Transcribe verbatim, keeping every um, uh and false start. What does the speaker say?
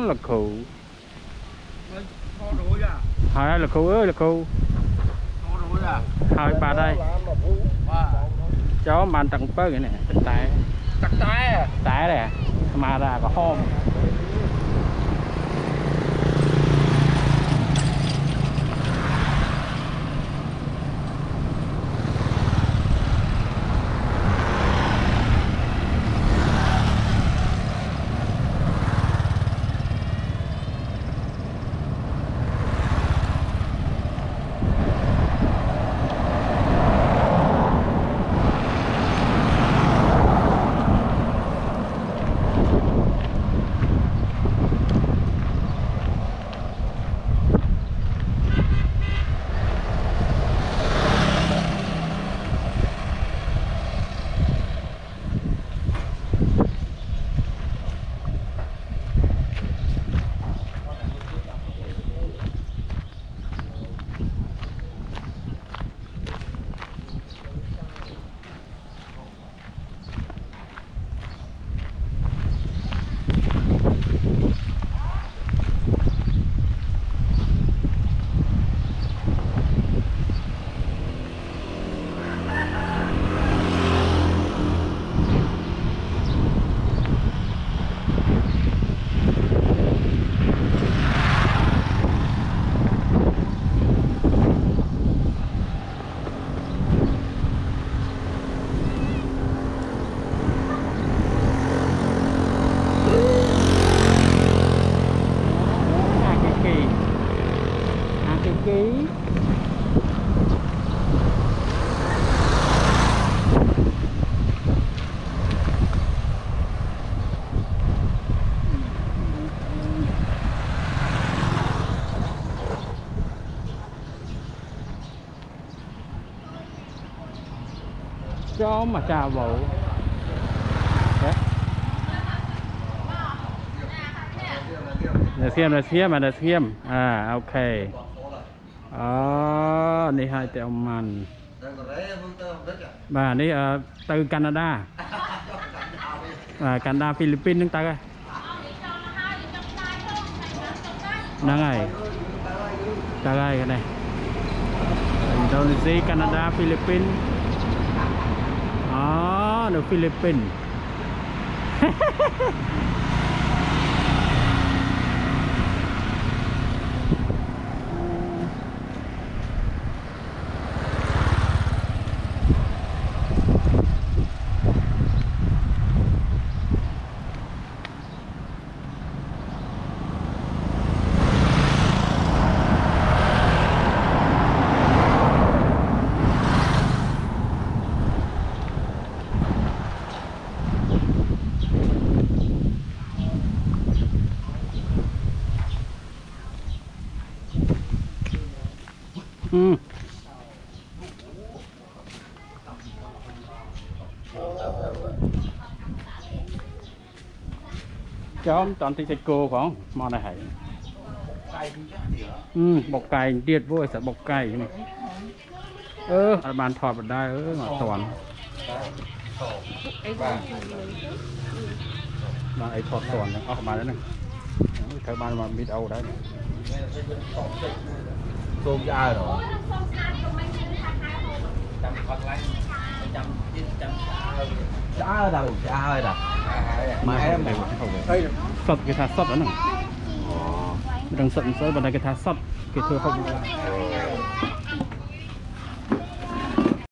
là cụ hai là cụ ơi là cụ hai ba đây chó bàn tặng bớt cái này tại tại tại này mà ra có hôm chó mà chào bộ là xem là xem mà là xem à ok đó này hai tẹo màn bà này uh, từ Canada à, Canada Philippines chúng ta coi đang này ta coi cái này Indonesia Canada Philippines đó được Philippines ừ. Chó toàn thích cô phải không? Món này hay. Ừ, bọc cày tiệt vô sẽ bọc cày này. Ơ, ừ, bàn thọt vào đây ơ ngọt toàn. Bàn ấy thọt toàn này, ơ bàn đấy này. Thấy bàn mà mít Âu đấy. Tôm với ai rồi? Chả ở đâu, chả ở đâu. Mà em này sọt cái thà sọt đó nè. Đang sọt sọt bên đây cái thà sọt cái thưa không.